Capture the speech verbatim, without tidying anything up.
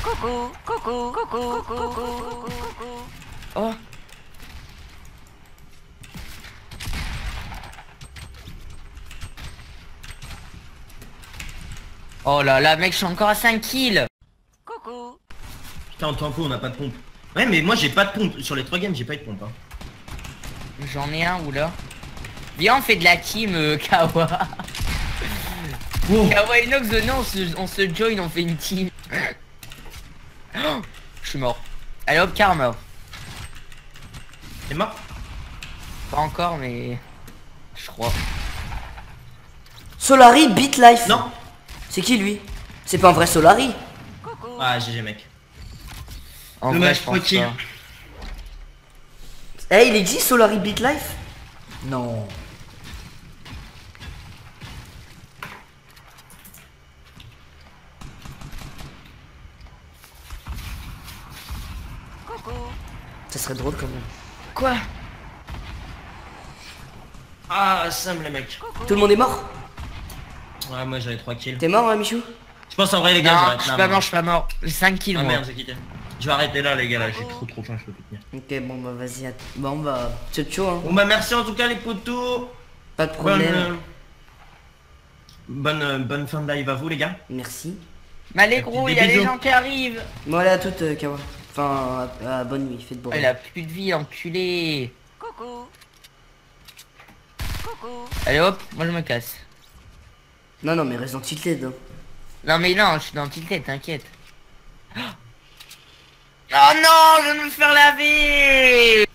Coucou, coucou, coucou, coucou, coucou. Oh. Oh là là, mec, je suis encore à cinq kills. Coucou. Putain, en tempo, on n'a pas de pompe. Ouais, mais moi j'ai pas de pompe. Sur les trois games, j'ai pas eu de pompe. Hein. J'en ai un, ou là. Viens, on fait de la team, euh, Kawa. Oh. Kawa et Nox, non, on se, on se join, on fait une team. Oh, je suis mort. Allez hop, karma. T'es mort? Pas encore, mais... Je crois. Solari Beat Life. Non. C'est qui lui? C'est pas un vrai Solari? Ah, G G mec. En Le vrai, match je pense tranquille. pas. Eh, il existe Solari Beat Life? Non. Ça serait drôle quand même. Quoi? Ah, Sam les mecs. Tout le monde est mort? Ouais, moi j'avais trois kills. T'es mort, hein, Michou? Je pense en vrai les gars, Non, j'arrête je suis là, pas moi. mort, je suis pas mort. J'ai cinq kills, Ah moi. merde, j'ai quitté. Je vais arrêter là les gars, là j'ai trop trop faim, je peux plus tenir. Ok, bon bah vas-y. att- Bon bah, c'est chaud, hein. Bon bah merci en tout cas les potos. Pas de Bonne, problème. euh, bonne, euh, bonne fin de live à vous les gars. Merci. Mais allez gros, Des il y a les bisous. gens qui arrivent. Bon, allez à toutes, euh, Kawa. Enfin, à- à bonne nuit, faites bon. Oh, il a plus de vie, enculé. Coucou. Coucou. Allez hop, moi je me casse. Non, non, mais reste dans Tilted. Hein. Non mais non, je suis dans Tilted, t'inquiète. Oh non, je vais me faire laver.